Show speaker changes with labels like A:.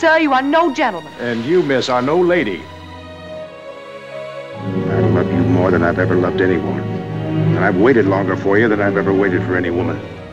A: sir, you are no gentleman.
B: And you, miss, are no lady.
C: I love you more than I've ever loved anyone. And I've waited longer for you than I've ever waited for any woman.